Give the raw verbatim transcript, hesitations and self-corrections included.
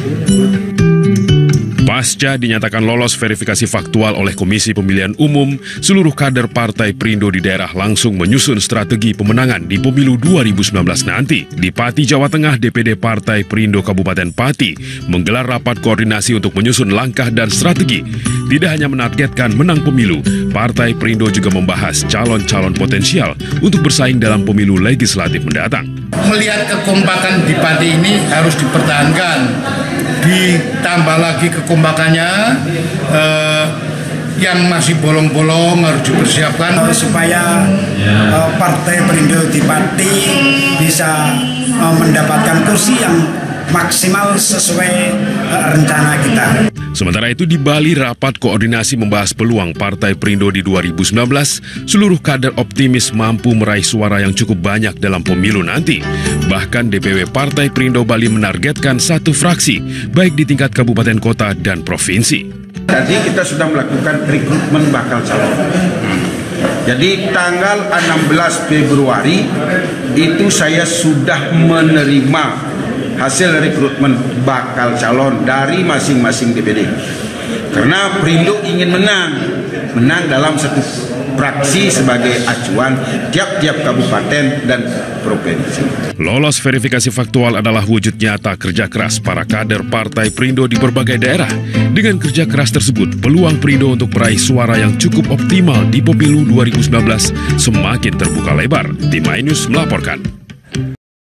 Pasca dinyatakan lolos verifikasi faktual oleh Komisi Pemilihan Umum, seluruh kader Partai Perindo di daerah langsung menyusun strategi pemenangan di pemilu dua ribu sembilan belas nanti. Di Pati, Jawa Tengah, D P D Partai Perindo Kabupaten Pati menggelar rapat koordinasi untuk menyusun langkah dan strategi. Tidak hanya menargetkan menang pemilu, Partai Perindo juga membahas calon-calon potensial untuk bersaing dalam pemilu legislatif mendatang. Melihat kekompakan di Pati ini harus dipertahankan, ditambah lagi kekompakannya, eh, yang masih bolong-bolong harus dipersiapkan supaya eh, Partai Perindo di Pati bisa eh, mendapatkan kursi yang maksimal sesuai eh, rencana kita. Sementara itu di Bali, rapat koordinasi membahas peluang Partai Perindo di dua ribu sembilan belas. Seluruh kader optimis mampu meraih suara yang cukup banyak dalam pemilu nanti. Bahkan D P W Partai Perindo Bali menargetkan satu fraksi, baik di tingkat kabupaten kota dan provinsi. Tadi kita sudah melakukan rekrutmen bakal calon. Jadi tanggal enam belas Februari itu saya sudah menerima hasil rekrutmen bakal calon dari masing-masing D P D. Karena Perindo ingin menang, menang dalam satu fraksi sebagai acuan tiap-tiap kabupaten dan provinsi. Lolos verifikasi faktual adalah wujud nyata kerja keras para kader Partai Perindo di berbagai daerah. Dengan kerja keras tersebut, peluang Perindo untuk meraih suara yang cukup optimal di pemilu dua ribu sembilan belas semakin terbuka lebar. Tim iNews melaporkan.